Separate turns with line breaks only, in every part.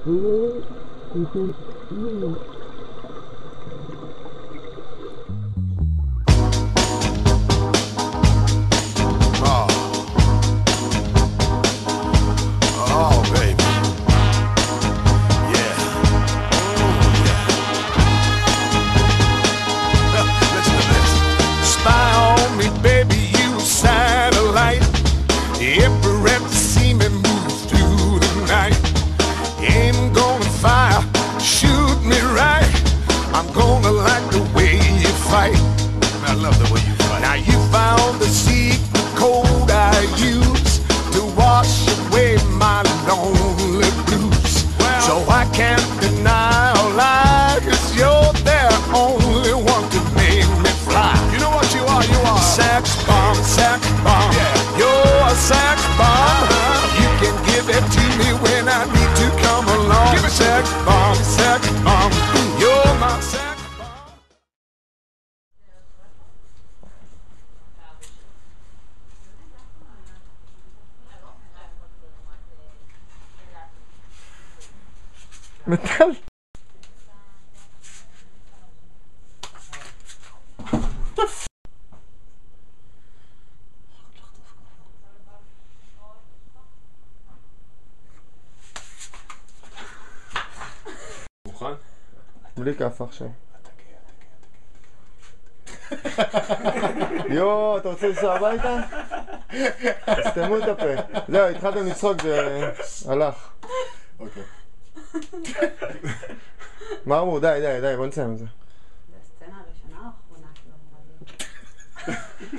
מטל.
מוכן?
בלי כף עכשיו. יואו, אתה רוצה לנסוע הביתה? סתמו את הפה. זהו, התחלתם לצחוק, זה הלך.
אוקיי.
מה אמרו? די, בוא נסיים את זה.
זה הסצנה הראשונה או האחרונה?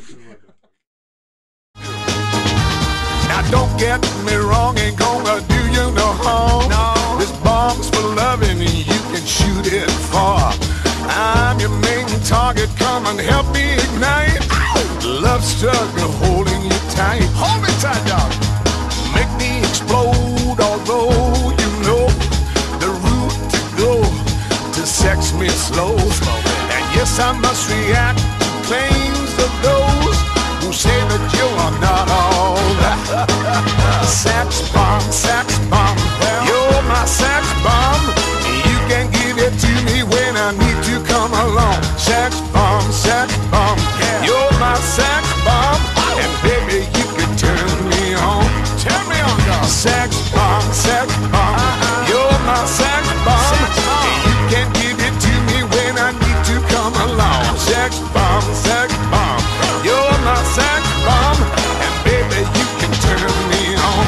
Now don't get me wrong, ain't gonna do you no harm. No. This bomb's for loving and you can shoot it far. I'm your main target, come and help me ignite. Love struggle holding you tight. Hold me tight, dog. Make me explode, although you know the route to go to sex me slow. And yes, I must react to claims of those who say that you are not all that. Sex bomb, you're my sex bomb. You can give it to me when I need to come along. Sex bomb, yeah. You're my sex bomb. And baby, you can turn me on. Turn me on, dog. Sex bomb, you're my sex bomb. You can give it to me when I need to come along. Sex bomb, you're my sex bomb. And baby, you can turn me on.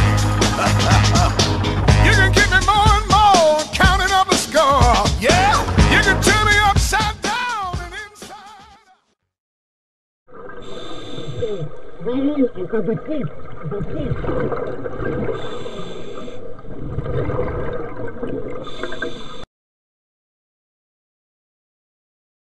You can give me more and more, counting up a score. Yeah, you can turn me upside down and inside.
Это